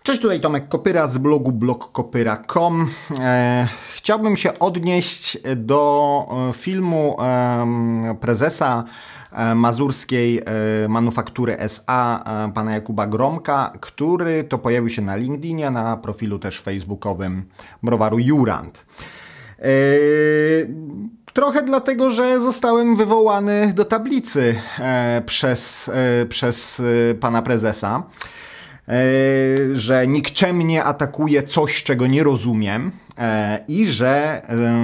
Cześć, tutaj Tomek Kopyra z blogu blogkopyra.com. Chciałbym się odnieść do filmu prezesa mazurskiej manufaktury SA, pana Jakuba Gromka, który to pojawił się na LinkedInie, na profilu też facebookowym browaru Jurand. Trochę dlatego, że zostałem wywołany do tablicy przez pana prezesa, że nikczemnie atakuje coś, czego nie rozumiem i że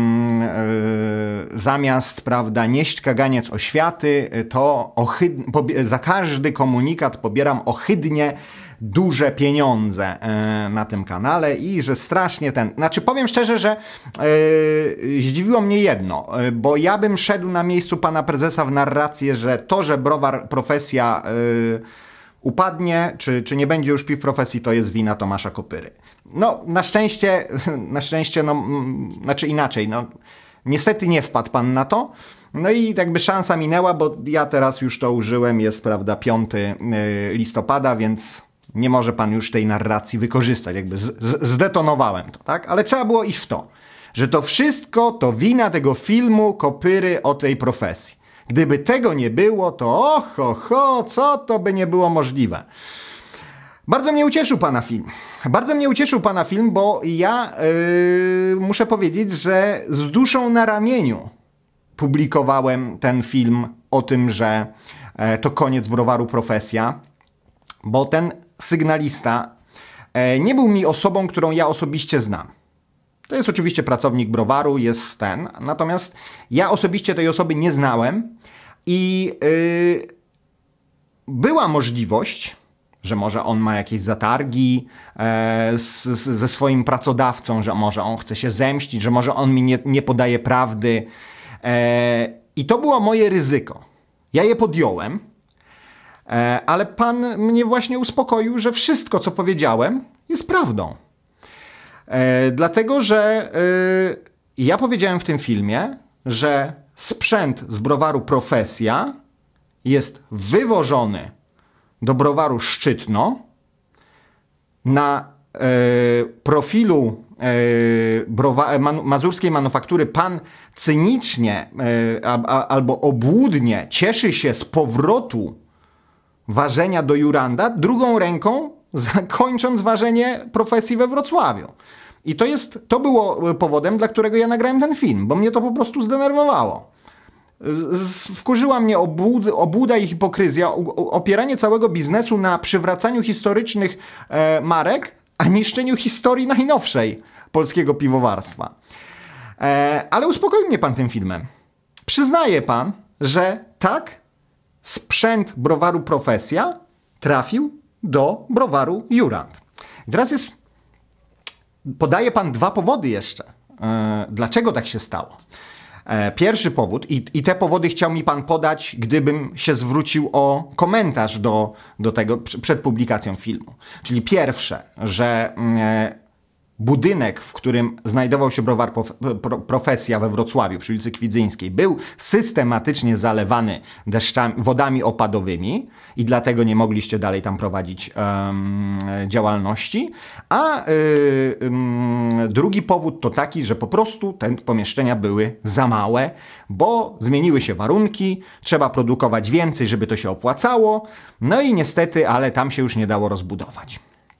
zamiast, prawda, nieść kaganiec oświaty, to za każdy komunikat pobieram ohydnie duże pieniądze na tym kanale i że strasznie powiem szczerze, że zdziwiło mnie jedno, bo ja bym szedł na miejscu pana prezesa w narrację, że to, że browar profesja upadnie, czy nie będzie już piw profesji, to jest wina Tomasza Kopyry. No, na szczęście, znaczy inaczej, no, niestety nie wpadł pan na to. No i jakby szansa minęła, bo ja teraz już to użyłem, jest, prawda, 5 listopada, więc nie może pan już tej narracji wykorzystać, jakby zdetonowałem to, tak? Ale trzeba było iść w to, że to wszystko to wina tego filmu Kopyry o tej profesji. Gdyby tego nie było, to co to by nie było możliwe. Bardzo mnie ucieszył pana film. Bardzo mnie ucieszył pana film, bo ja muszę powiedzieć, że z duszą na ramieniu publikowałem ten film o tym, że to koniec browaru profesja, bo ten sygnalista nie był mi osobą, którą ja osobiście znam. To jest oczywiście pracownik browaru, natomiast ja osobiście tej osoby nie znałem i była możliwość, że może on ma jakieś zatargi ze swoim pracodawcą, że może on chce się zemścić, że może on mi nie podaje prawdy. I to było moje ryzyko. Ja je podjąłem, ale pan mnie właśnie uspokoił, że wszystko, co powiedziałem, jest prawdą. Dlatego, że ja powiedziałem w tym filmie, że sprzęt z browaru Profesja jest wywożony do browaru Szczytno. Na profilu mazurskiej manufaktury pan cynicznie albo obłudnie cieszy się z powrotu ważenia do Juranda, drugą ręką kończąc ważenie profesji we Wrocławiu. I to było powodem, dla którego ja nagrałem ten film, bo mnie to po prostu zdenerwowało. Wkurzyła mnie obłuda i hipokryzja, opieranie całego biznesu na przywracaniu historycznych marek, a niszczeniu historii najnowszej polskiego piwowarstwa. Ale uspokoił mnie pan tym filmem. Przyznaje pan, że tak, sprzęt browaru Profesja trafił do browaru Jurand. I teraz podaje pan 2 powody jeszcze, dlaczego tak się stało. Pierwszy powód, i te powody chciał mi pan podać, gdybym się zwrócił o komentarz do tego przed publikacją filmu. Czyli pierwsze, że budynek, w którym znajdował się browar Profesja we Wrocławiu przy ulicy Kwidzyńskiej, był systematycznie zalewany wodami opadowymi i dlatego nie mogliście dalej tam prowadzić działalności. A drugi powód to taki, że po prostu te pomieszczenia były za małe, bo zmieniły się warunki, trzeba produkować więcej, żeby to się opłacało, no i niestety, ale tam się już nie dało rozbudować.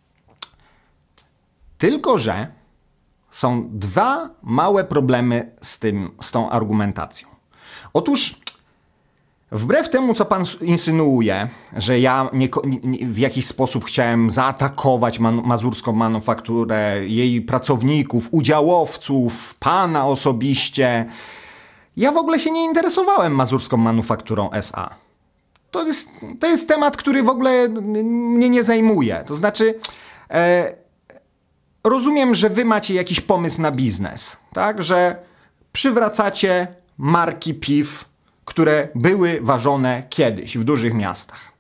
Tylko że są 2 małe problemy z tą argumentacją. Otóż wbrew temu, co pan insynuuje, że ja w jakiś sposób chciałem zaatakować mazurską manufakturę, jej pracowników, udziałowców, pana osobiście, ja w ogóle się nie interesowałem mazurską manufakturą SA. To jest temat, który w ogóle mnie nie zajmuje. To znaczy... Rozumiem, że wy macie jakiś pomysł na biznes, tak? Że przywracacie marki piw, które były ważone kiedyś w dużych miastach.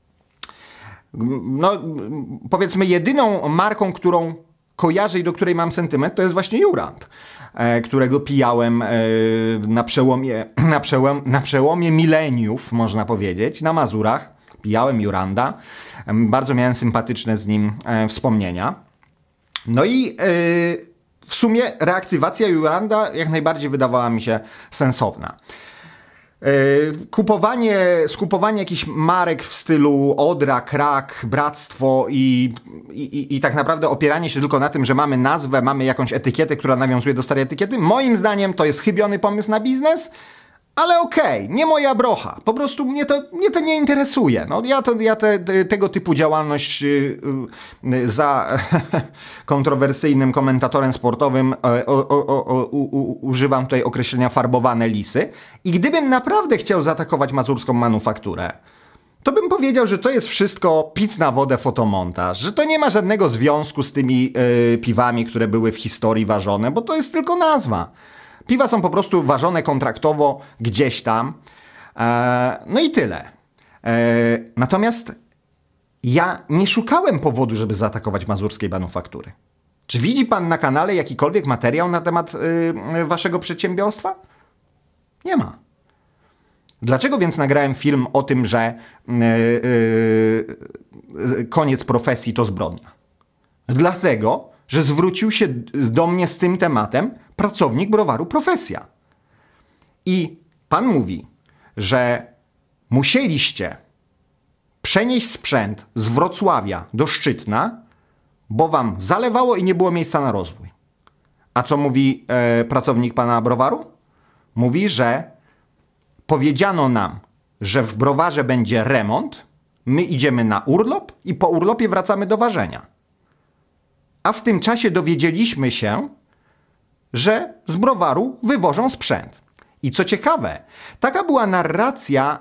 No, powiedzmy, jedyną marką, którą kojarzę i do której mam sentyment, to jest właśnie Jurand, którego pijałem na przełomie mileniów, można powiedzieć, na Mazurach. pijałem Juranda. Bardzo miałem sympatyczne z nim wspomnienia. No i w sumie reaktywacja Juranda jak najbardziej wydawała mi się sensowna. Skupowanie jakichś marek w stylu Odra, Krak, Bractwo i tak naprawdę opieranie się tylko na tym, że mamy nazwę, mamy jakąś etykietę, która nawiązuje do starej etykiety, moim zdaniem to jest chybiony pomysł na biznes, ale okej, nie moja brocha. Po prostu mnie to nie interesuje. No, tego typu działalność za kontrowersyjnym komentatorem sportowym używam tutaj określenia farbowane lisy. I gdybym naprawdę chciał zaatakować mazurską manufakturę, to bym powiedział, że to jest wszystko pic na wodę fotomontaż, że to nie ma żadnego związku z tymi piwami, które były w historii ważone, bo to jest tylko nazwa. Piwa są po prostu ważone kontraktowo gdzieś tam. No i tyle. Natomiast ja nie szukałem powodu, żeby zaatakować mazurskiej manufaktury. Czy widzi pan na kanale jakikolwiek materiał na temat waszego przedsiębiorstwa? Nie ma. Dlaczego więc nagrałem film o tym, że koniec profesji to zbrodnia? Dlatego, że zwrócił się do mnie z tym tematem pracownik browaru Profesja. I pan mówi, że musieliście przenieść sprzęt z Wrocławia do Szczytna, bo wam zalewało i nie było miejsca na rozwój. A co mówi pracownik pana browaru? Mówi, że powiedziano nam, że w browarze będzie remont, my idziemy na urlop i po urlopie wracamy do ważenia. A w tym czasie dowiedzieliśmy się, że z browaru wywożą sprzęt. I co ciekawe, taka była narracja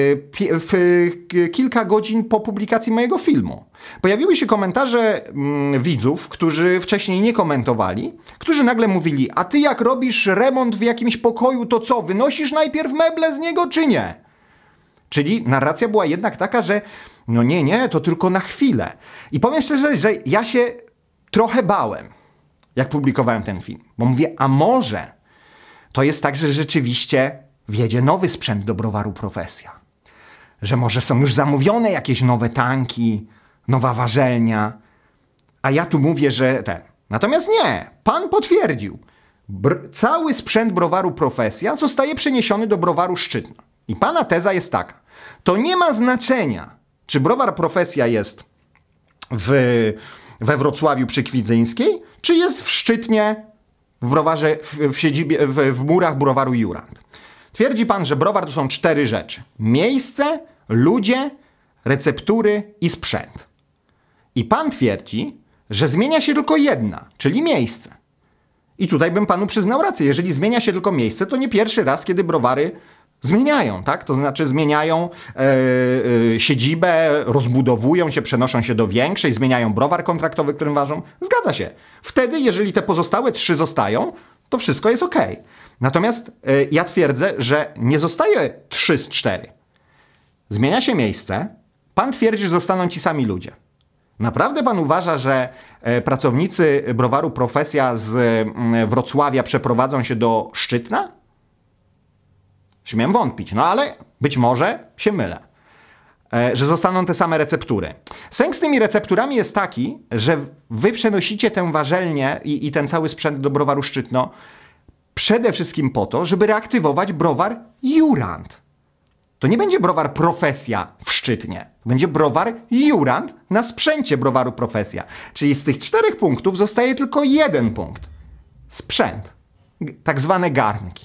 kilka godzin po publikacji mojego filmu. Pojawiły się komentarze widzów, którzy wcześniej nie komentowali, którzy nagle mówili: a ty jak robisz remont w jakimś pokoju, to co, wynosisz najpierw meble z niego, czy nie? Czyli narracja była jednak taka, że no nie, to tylko na chwilę. I powiem szczerze, że ja się trochę bałem, jak publikowałem ten film. Bo mówię, a może to jest tak, że rzeczywiście wjedzie nowy sprzęt do browaru Profesja. Że może są już zamówione jakieś nowe tanki, nowa ważelnia. A ja tu mówię, że ten. Natomiast nie, pan potwierdził. Cały sprzęt browaru Profesja zostaje przeniesiony do browaru Szczytna. I pana teza jest taka. To nie ma znaczenia, czy browar Profesja jest we Wrocławiu przy Kwidzyńskiej, czy jest w Szczytnie w browarze, w siedzibie, w murach browaru Jurand. Twierdzi pan, że browar to są 4 rzeczy. Miejsce, ludzie, receptury i sprzęt. I pan twierdzi, że zmienia się tylko jedna, czyli miejsce. I tutaj bym panu przyznał rację. Jeżeli zmienia się tylko miejsce, to nie pierwszy raz, kiedy browary zmieniają, tak? To znaczy zmieniają siedzibę, rozbudowują się, przenoszą się do większej, zmieniają browar kontraktowy, którym ważą. Zgadza się. Wtedy, jeżeli te pozostałe 3 zostają, to wszystko jest ok. Natomiast ja twierdzę, że nie zostaje 3 z 4. Zmienia się miejsce. Pan twierdzi, że zostaną ci sami ludzie. Naprawdę pan uważa, że pracownicy browaru Profesja z Wrocławia przeprowadzą się do Szczytna? Śmiem wątpić, no ale być może się mylę, że zostaną te same receptury. Sęk z tymi recepturami jest taki, że wy przenosicie tę ważelnię i ten cały sprzęt do browaru Szczytno przede wszystkim po to, żeby reaktywować browar Jurand. To nie będzie browar Profesja w Szczytnie, to będzie browar Jurand na sprzęcie browaru Profesja. Czyli z tych 4 punktów zostaje tylko 1 punkt. Sprzęt, tak zwane garnki.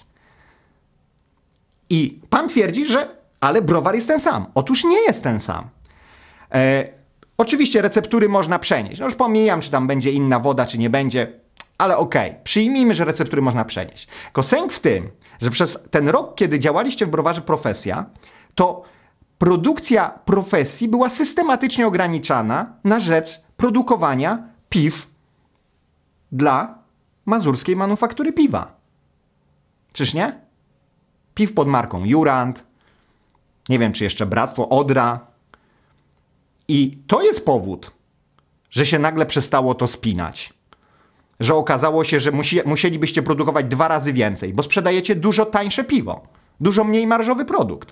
I pan twierdzi, że ale browar jest ten sam. Otóż nie jest ten sam. Oczywiście receptury można przenieść. No już pomijam, czy tam będzie inna woda, czy nie będzie, ale okej, przyjmijmy, że receptury można przenieść. Tylko sęk w tym, że przez ten rok, kiedy działaliście w browarze Profesja, to produkcja Profesji była systematycznie ograniczana na rzecz produkowania piw dla mazurskiej manufaktury piwa. Czyż nie? Piw pod marką Jurand, nie wiem czy jeszcze Bractwo, Odra. I to jest powód, że się nagle przestało to spinać. Że okazało się, że musielibyście produkować 2 razy więcej, bo sprzedajecie dużo tańsze piwo. Dużo mniej marżowy produkt.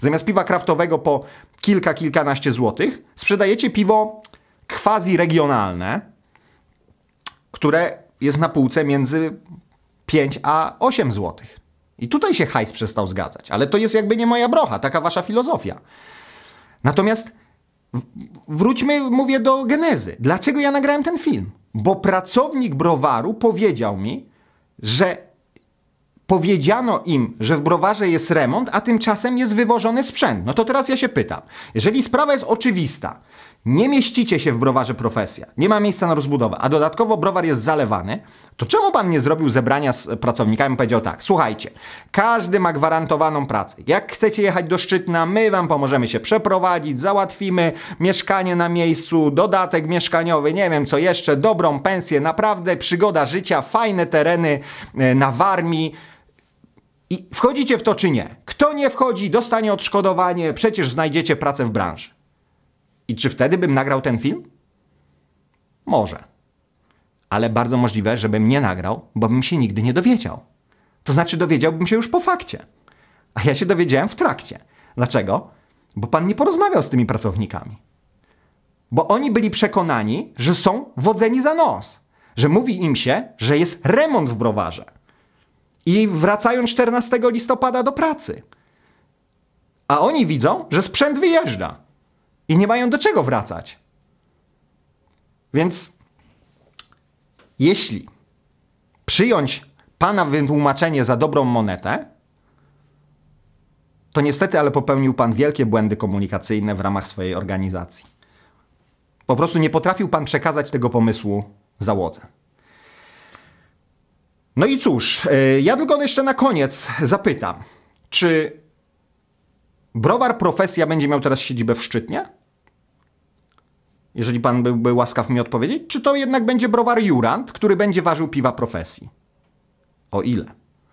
Zamiast piwa kraftowego po kilkanaście złotych, sprzedajecie piwo quasi-regionalne, które jest na półce między 5 a 8 złotych. I tutaj się hajs przestał zgadzać. Ale to jest jakby nie moja brocha, taka wasza filozofia. Natomiast wróćmy, mówię, do genezy. Dlaczego ja nagrałem ten film? Bo pracownik browaru powiedział mi, że powiedziano im, że w browarze jest remont, a tymczasem jest wywożony sprzęt. No to teraz ja się pytam, jeżeli sprawa jest oczywista, nie mieścicie się w browarze Profesja, nie ma miejsca na rozbudowę, a dodatkowo browar jest zalewany, to czemu pan nie zrobił zebrania z pracownikami i powiedział tak, słuchajcie, każdy ma gwarantowaną pracę. Jak chcecie jechać do Szczytna, my wam pomożemy się przeprowadzić, załatwimy mieszkanie na miejscu, dodatek mieszkaniowy, nie wiem co jeszcze, dobrą pensję, naprawdę przygoda życia, fajne tereny na Warmii. I wchodzicie w to czy nie? Kto nie wchodzi, dostanie odszkodowanie, przecież znajdziecie pracę w branży. I czy wtedy bym nagrał ten film? Może. Ale bardzo możliwe, żebym nie nagrał, bo bym się nigdy nie dowiedział. To znaczy dowiedziałbym się już po fakcie. A ja się dowiedziałem w trakcie. Dlaczego? Bo pan nie porozmawiał z tymi pracownikami. Bo oni byli przekonani, że są wodzeni za nos. Że mówi im się, że jest remont w browarze. I wracają 14 listopada do pracy. A oni widzą, że sprzęt wyjeżdża. I nie mają do czego wracać. Więc jeśli przyjąć pana wytłumaczenie za dobrą monetę, to niestety, ale popełnił pan wielkie błędy komunikacyjne w ramach swojej organizacji. Po prostu nie potrafił pan przekazać tego pomysłu załodze. No i cóż, ja tylko jeszcze na koniec zapytam, czy browar Profesja będzie miał teraz siedzibę w Szczytnie? Jeżeli pan byłby łaskaw mi odpowiedzieć, czy to jednak będzie browar Jurand, który będzie ważył piwa Profesji? O ile?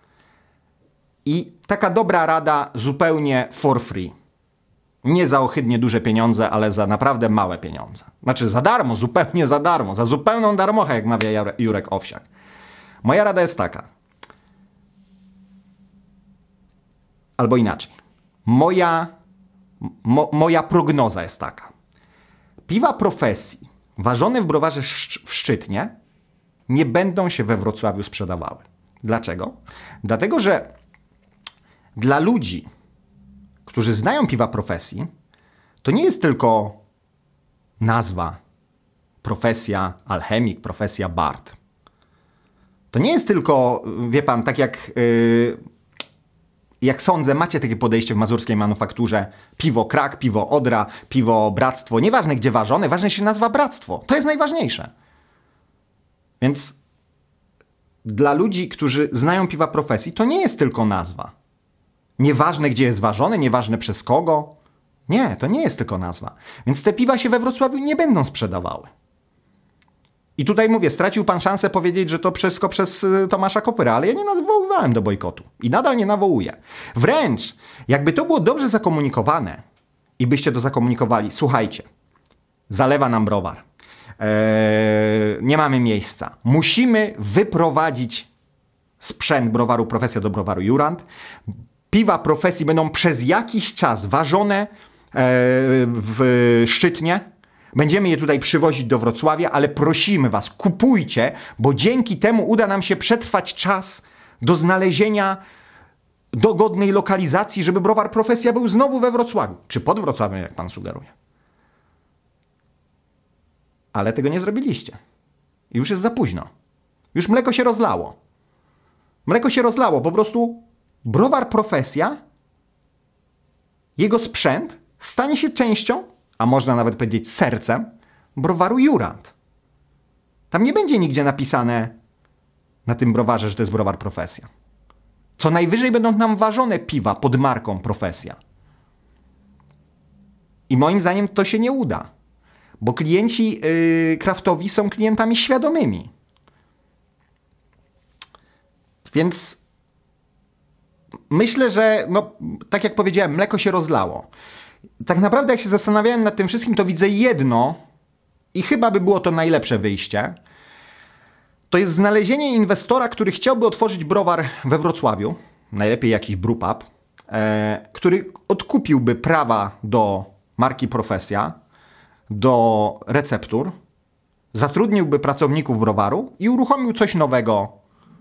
I taka dobra rada zupełnie for free. Nie za ohydnie duże pieniądze, ale za naprawdę małe pieniądze. Znaczy za darmo, zupełnie za darmo, za zupełną darmochę, jak mawia Jurek Owsiak. Moja rada jest taka. Albo inaczej. Moja prognoza jest taka. Piwa Profesji ważone w browarze w Szczytnie nie będą się we Wrocławiu sprzedawały. Dlaczego? Dlatego, że dla ludzi, którzy znają piwa Profesji, to nie jest tylko nazwa Profesja Alchemik, Profesja Bart. To nie jest tylko, wie pan, tak jak sądzę, macie takie podejście w mazurskiej manufakturze, piwo Krak, piwo Odra, piwo Bractwo, nieważne gdzie ważone, ważne się nazwa Bractwo. To jest najważniejsze. Więc dla ludzi, którzy znają piwa Profesji, to nie jest tylko nazwa. Nieważne gdzie jest ważone, nieważne przez kogo. Nie, to nie jest tylko nazwa. Więc te piwa się we Wrocławiu nie będą sprzedawały. I tutaj mówię, stracił pan szansę powiedzieć, że to wszystko przez Tomasza Kopyra, ale ja nie nawoływałem do bojkotu. I nadal nie nawołuję. Wręcz, jakby to było dobrze zakomunikowane i byście to zakomunikowali, słuchajcie, zalewa nam browar, nie mamy miejsca, musimy wyprowadzić sprzęt browaru Profesja do browaru Jurand, piwa Profesji będą przez jakiś czas ważone w Szczytnie, będziemy je tutaj przywozić do Wrocławia, ale prosimy was, kupujcie, bo dzięki temu uda nam się przetrwać czas do znalezienia dogodnej lokalizacji, żeby browar Profesja był znowu we Wrocławiu. Czy pod Wrocławiem, jak pan sugeruje. Ale tego nie zrobiliście. Już jest za późno. Już mleko się rozlało. Mleko się rozlało. Po prostu browar Profesja, jego sprzęt stanie się częścią, a można nawet powiedzieć sercem, browaru Jurand. Tam nie będzie nigdzie napisane na tym browarze, że to jest browar Profesja. Co najwyżej będą nam ważone piwa pod marką Profesja. I moim zdaniem to się nie uda. Bo klienci kraftowi są klientami świadomymi. Więc myślę, że no, tak jak powiedziałem, mleko się rozlało. Tak naprawdę jak się zastanawiałem nad tym wszystkim, to widzę jedno i chyba by było to najlepsze wyjście. To jest znalezienie inwestora, który chciałby otworzyć browar we Wrocławiu. Najlepiej jakiś brewpub. który odkupiłby prawa do marki Profesja, do receptur, zatrudniłby pracowników browaru i uruchomił coś nowego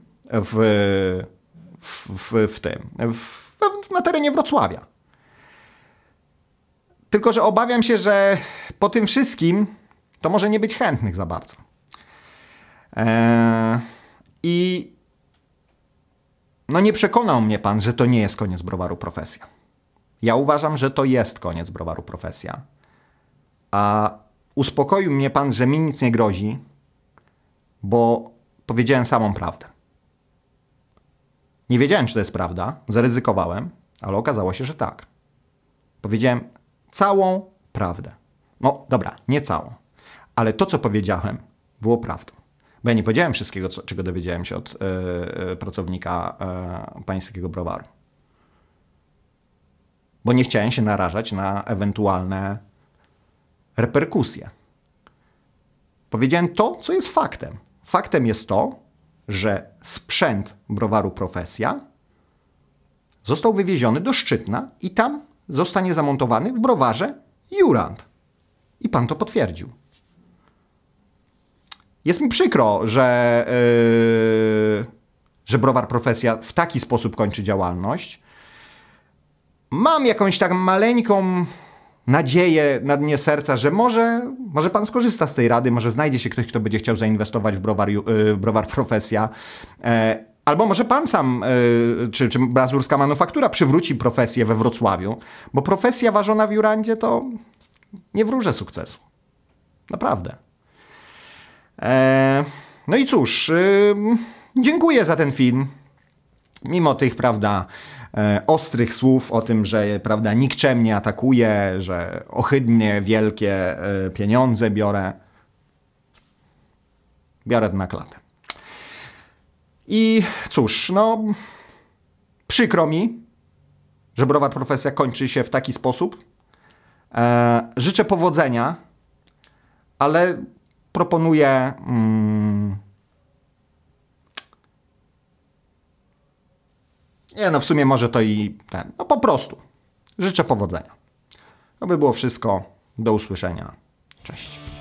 na terenie Wrocławia. Tylko że obawiam się, że po tym wszystkim to może nie być chętnych za bardzo. I no nie przekonał mnie pan, że to nie jest koniec browaru Profesja. Ja uważam, że to jest koniec browaru Profesja. A uspokoił mnie pan, że mi nic nie grozi, bo powiedziałem samą prawdę. Nie wiedziałem, czy to jest prawda, zaryzykowałem, ale okazało się, że tak. Powiedziałem całą prawdę. No dobra, nie całą, ale to, co powiedziałem, było prawdą. Bo ja nie powiedziałem wszystkiego, czego dowiedziałem się od pracownika pańskiego browaru. Bo nie chciałem się narażać na ewentualne reperkusje. Powiedziałem to, co jest faktem. Faktem jest to, że sprzęt browaru Profesja został wywieziony do Szczytna i tam zostanie zamontowany w browarze Jurand. I pan to potwierdził. Jest mi przykro, że browar Profesja w taki sposób kończy działalność. Mam jakąś tak maleńką nadzieję na dnie serca, że może pan skorzysta z tej rady, może znajdzie się ktoś, kto będzie chciał zainwestować w browar Profesja. Albo może pan sam, czy Mazurska Manufaktura przywróci Profesję we Wrocławiu, bo Profesja ważona w Jurandzie to nie wróży sukcesu. Naprawdę. No i cóż, dziękuję za ten film. Mimo tych, prawda, ostrych słów o tym, że, prawda, nikczemnie atakuje, że ohydnie wielkie pieniądze biorę na klatę. I cóż, no przykro mi, że browar Profesja kończy się w taki sposób. Życzę powodzenia, ale proponuję w sumie może to i no po prostu. Życzę powodzenia. To by było wszystko. Do usłyszenia. Cześć.